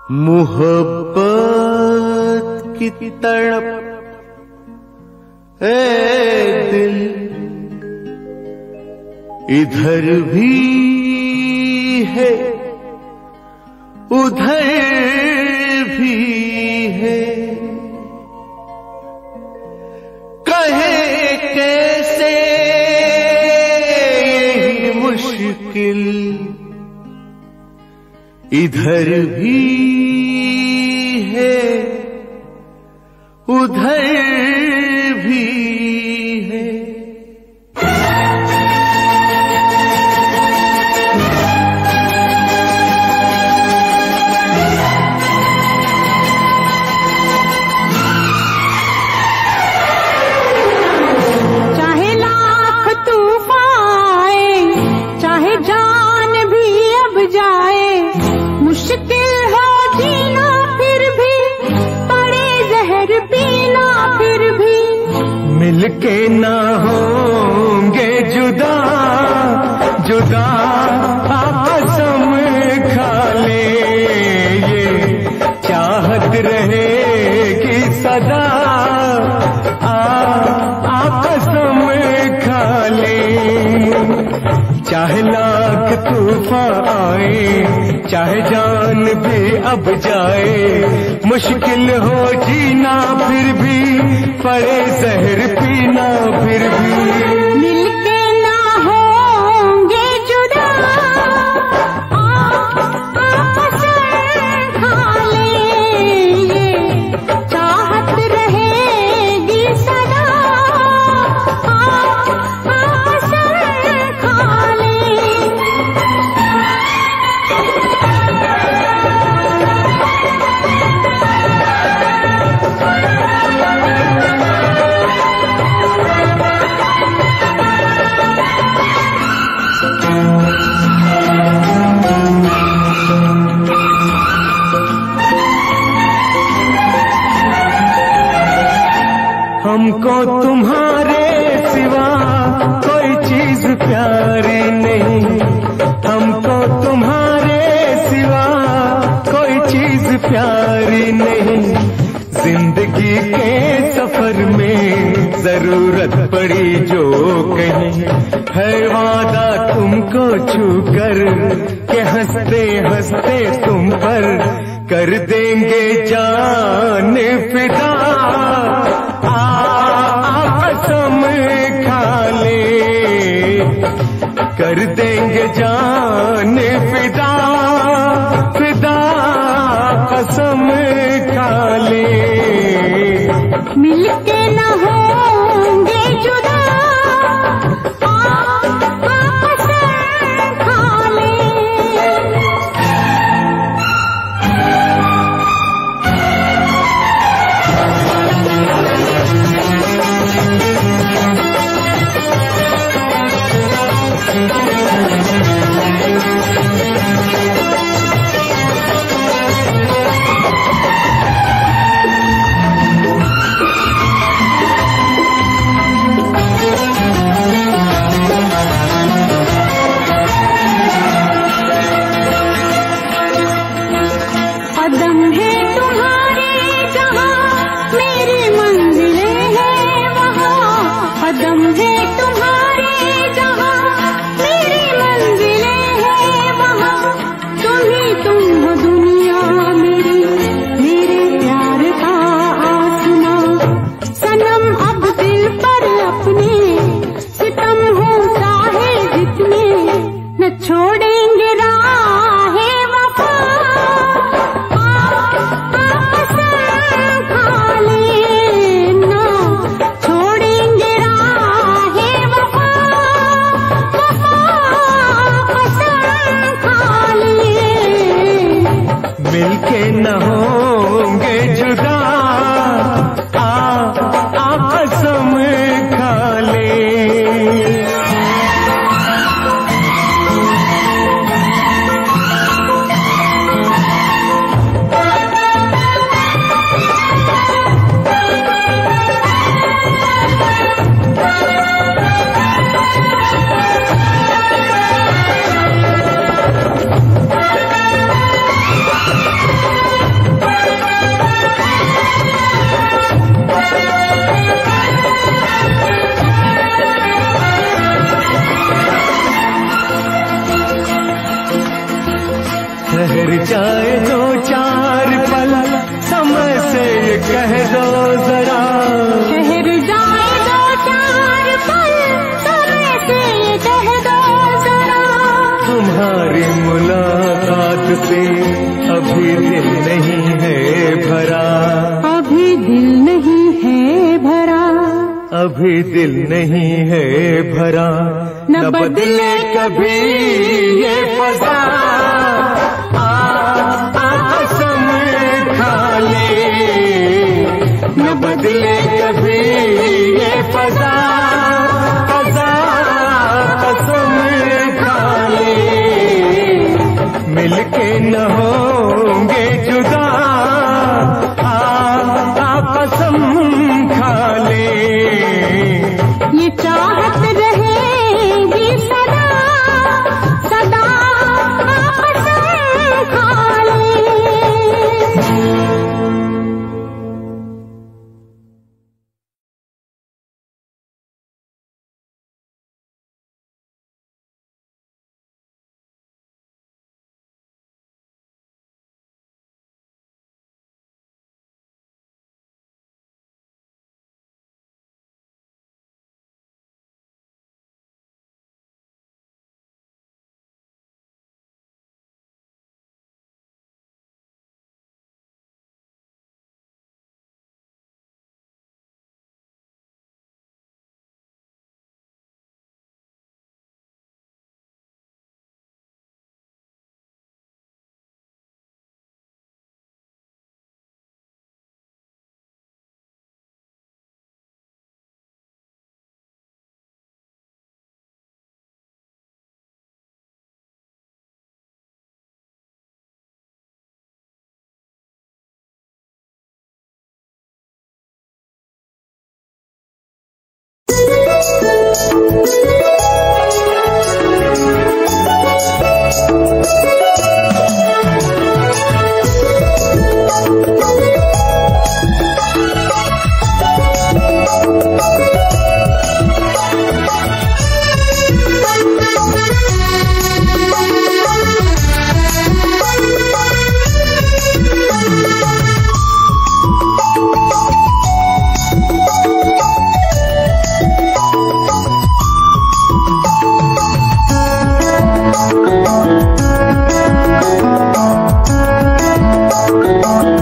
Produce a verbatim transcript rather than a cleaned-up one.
मोहब्बत की तड़प ए दिल इधर भी है उधर भी है, कहे कैसे यही मुश्किल इधर भी है उधर भी है। चाहे लाख तूफान आए, चाहे जान भी अब जाए, मुश्किल हो जीना फिर भी, पड़े जहर पीना फिर भी, मिलके ना होंगे जुदा जुदा कसम खा ले, ये चाहत रहेगी सदा आ, आ कसम खा ले। चाहे लाख तूफान आए, चाहे जान भी अब जाए, मुश्किल हो जीना फिर भी, पड़े जहर पीना फिर भी, मिलके ना होंगे जुदा आ, आ कसम खा ले, ये चाहत रहेगी सदा आ, आ कसम खा ले। हमको तुम्हारे सिवा कोई चीज प्यारी नहीं, हमको तुम्हारे सिवा कोई चीज प्यारी नहीं, जिंदगी के सफर में जरूरत पड़ी जो कहीं, है वादा तुमको छूकर के हंसते हंसते तुम पर कर देंगे जान फिदा, कसम खा ले, कर देंगे जान फिदा फिदा, कसम खा ले। मिलके न होंगे जुदा आ, आ कसम खा ले। कदम है तुम्हारे जहाँ मेरी मंजिलें हैं वहाँ, कदम है तुम्हारे जहाँ मेरी मंजिलें हैं वहाँ, तुम ही तुम हो दुनिया मेरी, मेरे प्यार का आसमां, सनम अब दिल पर अपने सितम हो चाहे जितने, न छोड़ेंगे राहे वफा, मिलके न होंगे जुदा आ, आ कसम खा ले। ठहर जाए दो चार पल, समय से ये कह दो जरा। ठहर जाए दो चार पल, समय से ये कह दो जरा। तुम्हारी मुलाकात से अभी दिल नहीं है भरा, अभी दिल नहीं है भरा, अभी दिल नहीं है भरा। न बदले कभी ये फजा, आ, आ कसम खा ले। न बदले कभी ये फजा, फजा कसम खा ले। मिलके न होंगे जुदा, आ, आ कसम खा ले। ये चाहत रहेगी सदा, सदा कसम खा ले। Thank you.